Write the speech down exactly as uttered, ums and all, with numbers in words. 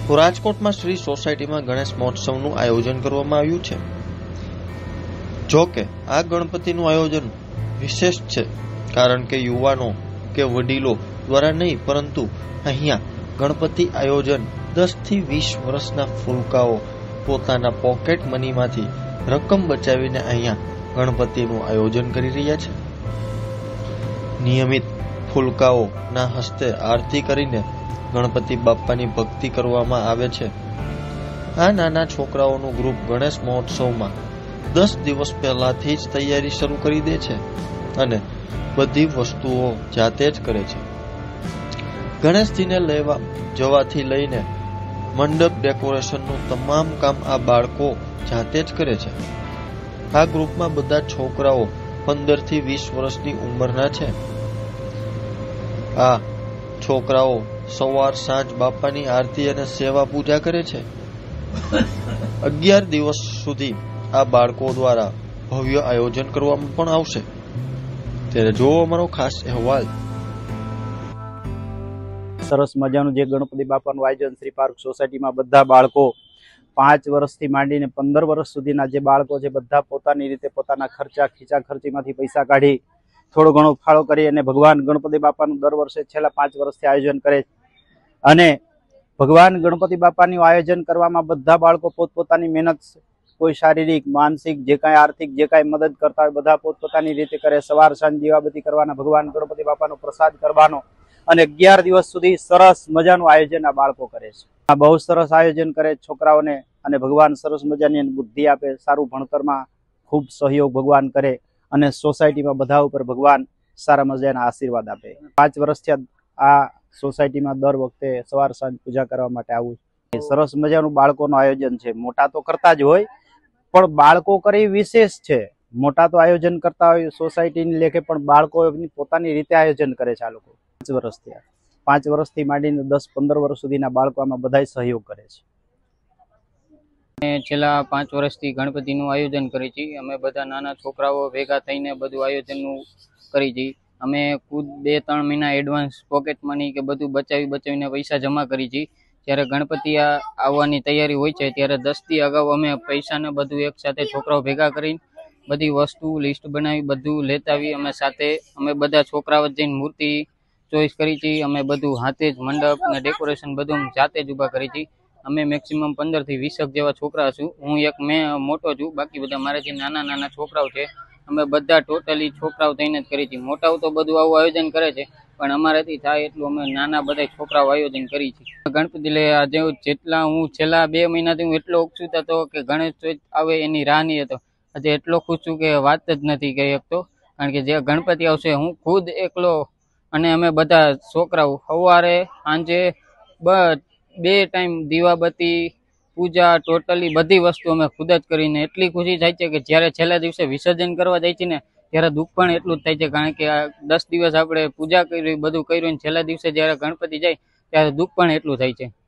રાજકોટમાં શ્રી સોસાયટીમાં ગણેશ મહોત્સવનું આયોજન કરવામાં આવ્યું છે। જો કે આ ગણપતિનું આયોજન વિશેષ છે, કારણ કે યુવાનો કે વડીલો દ્વારા નહીં, પરંતુ અહીંયા ગણપતિ આયોજન દસ થી વીસ વર્ષના ફૂલકાઓ પોતાના પોકેટ મનીમાંથી રકમ બચાવીને અહીંયા ગણપતિનું આયોજન કરી રહ્યા છે। નિયમિત ફૂલકાઓના હસ્તે આરતી કરીને ગણપતિ બાપ્પાની ભક્તિ કરવામાં આવે છે। આ નાના છોકરાઓનું ગ્રુપ ગણેશ મહોત્સવમાં દસ દિવસ પહેલાથી જ તૈયારી શરૂ કરી દે છે અને બધી વસ્તુઓ જાતે જ કરે છે। ગણેશજીને લેવા જવાથી લઈને મંડપ ડેકોરેશનનું તમામ કામ આ બાળકો જાતે જ કરે છે। આ ગ્રુપમાં બધા છોકરાઓ પંદર થી વીસ વર્ષની ઉંમરના છે। આ છોકરાઓ સવાર સાંજ બાપાની આરતી અને સેવા પૂજા કરે છે। અગિયાર દિવસ સુધી આ બાળકો દ્વારા ભવ્ય આયોજન કરવામાં પણ આવશે। ત્યારે જોવો અમારો ખાસ અહેવાલ। સરસ મજાનું જે ગણપતિ બાપાનું આયોજન શ્રી પાર્ક સોસાયટીમાં બધા બાળકો પાંચ વર્ષથી માંડીને પંદર વર્ષ સુધીના જે બાળકો છે બધા પોતાની રીતે પોતાના ખર્ચા ખીચા ખર્ચીમાંથી પૈસા કાઢી થોડો ઘણો ફાળો કરી અને ભગવાન ગણપતિ બાપાનું દર વર્ષે છેલ્લા પાંચ વર્ષથી આયોજન કરે છે। અને ભગવાન ગણપતિ બાપાનું આયોજન કરવામાં બધા બાળકો પોતપોતાની મહેનત, કોઈ શારીરિક માનસિક જે કાંઈ આર્થિક જે કાંઈ મદદ કરતા હોય બધા પોતપોતાની રીતે કરે। સવાર સાંજ દીવાબત્તી કરવાના, ભગવાન ગણપતિ બાપાનો પ્રસાદ કરવાનો અને અગિયાર દિવસ સુધી સરસ મજાનું આયોજન આ બાળકો કરે છે। આ બહુ સરસ આયોજન કરે છોકરાઓને અને ભગવાન સરસ મજાની બુદ્ધિ આપે, સારું ભણતરમાં ખૂબ સહયોગ ભગવાન કરે અને સોસાયટીમાં બધા ઉપર ભગવાન સારા મજાના આશીર્વાદ આપે। પાંચ વર્ષથી આ સોસાયટીમાં દર વખતે સવાર સાંજ પૂજા કરવા માટે આવું છે। સરસ મજાનું બાળકોનું આયોજન છે। મોટા તો કરતા જ હોય, પણ બાળકો કરે વિશેષ છે। મોટા તો આયોજન કરતા હોય સોસાયટીની લેખે, પણ બાળકો પોતાની રીતે આયોજન કરે છે। આ લોકો પાંચ વર્ષથી પાંચ વર્ષથી માંડીને દસ પંદર વર્ષ સુધીના બાળકો આમાં બધા સહયોગ કરે છે। છેલ્લા પાંચ વર્ષથી ગણપતિનું આયોજન કરી છે। અમે બધા નાના છોકરાઓ ભેગા થઈને બધું આયોજનનું કરી છે। અમે ખુદ બે ત્રણ મહિના એડવાન્સ પોકેટ મની કે બધું બચાવી બચાવીને પૈસા જમા કરી છે। જ્યારે ગણપતિ આવવાની તૈયારી હોય છે ત્યારે દસ દી અગાઉ અમે પૈસાને બધું એક સાથે છોકરાઓ ભેગા કરી બધી વસ્તુ લિસ્ટ બનાવી બધું લેતા આવી અમે સાથે। અમે બધા છોકરાઓ જઈને મૂર્તિ ચોઈસ કરી છે। અમે બધું હાથે જ મંડપ અને ડેકોરેશન બધું જાતે જ ઊભા કરી છે। અમે મેક્સિમમ પંદર થી વીસક જેવા છોકરા છું। હું એક મેં મોટો છું, બાકી બધા મારાથી નાના નાના છોકરાઓ છે। અમે બધા ટોટલી છોકરાઓ થઈને જ કરી છે। મોટાઓ તો બધું આવું આયોજન કરે છે, પણ અમારાથી થાય એટલું અમે નાના બધા છોકરાઓ આયોજન કરી છે। ગણપતિ લે આજે જેટલા હું છેલ્લા બે મહિનાથી હું એટલો ઉત્સુક હતો કે ગણેશ ચોથ આવે એની રાહ નહીં હતો। આજે એટલો ખુશ છું કે વાત જ નથી કરી શકતો, કારણ કે જે ગણપતિ આવશે હું ખુદ એકલો અને અમે બધા છોકરાઓ સવારે સાંજે બે ટાઈમ દીવાબત્તી પૂજા ટોટલી બધી વસ્તુ અમે ખુદ જ કરીને એટલી ખુશી થાય છે કે જ્યારે છેલ્લા દિવસે વિસર્જન કરવા જાય છે ને ત્યારે દુઃખ પણ એટલું જ થાય છે, કારણ કે આ દસ દિવસ આપણે પૂજા કરી બધું કર્યું, છેલ્લા દિવસે જ્યારે ગણપતિ જાય ત્યારે દુઃખ પણ એટલું થાય છે।